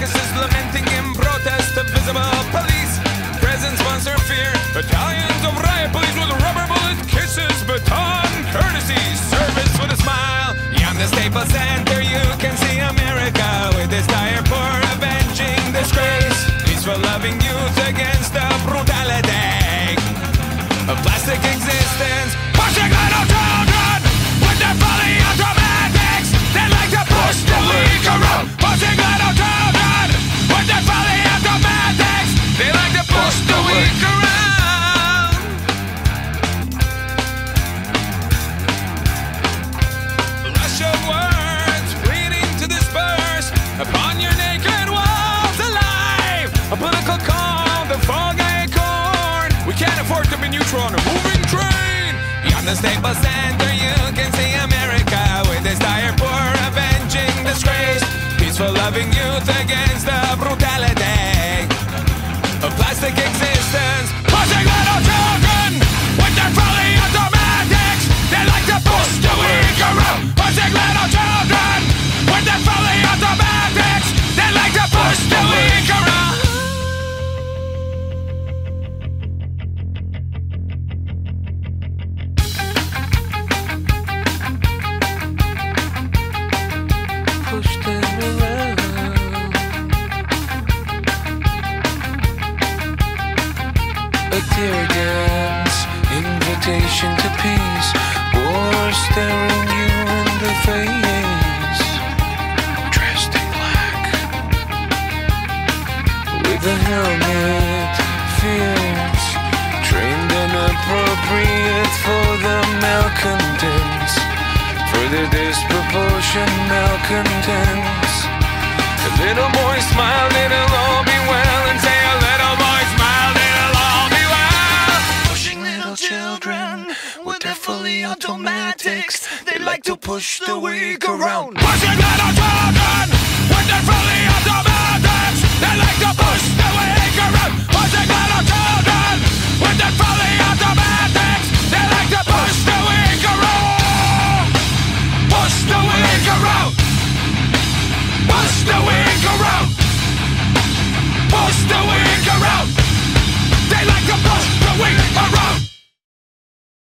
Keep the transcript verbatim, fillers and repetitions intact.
carcasses lamenting in protest of visible police. Presence sponsor fear. Battalions of riot police with rubber bullet kisses, baton courtesy, service with a smile. Beyond the Staples Center, you can see America with its dire poor avenging disgrace. Peaceful loving youth against the brutality of plastic existence. Pushing little children with their fully automatics. They like to push the weak around. Pushing little children with their fully automatics. They like to push the weak around. Rush of words pleading to disperse upon your naked walls alive. A political call, the fall guy corn. We can't afford to be neutral on a moving train. Beyond the Staples Center, you can see America with its dire poor avenging disgrace. Peaceful loving youth against the brutality of plastic existence. Pushing little children with their fully automatics. They like to push the weak around. Pushing little children with their fully automatics. They like to push the weak around. Push them around. A tear gas, invitation to peace. War staring you in the face. Dressed in black, with a helmet, fierce, trained and appropriate for the malcontents, for the disproportionate malcontents. A little boy smiled, it'll all be well, and say a little boy smiled, it'll all be well. Pushing little children with their fully automatics. They like to push the weak around. Pushing little children with their fully automatics. They like to push the weak around. Pushing little children with their fully automatics. They like to push the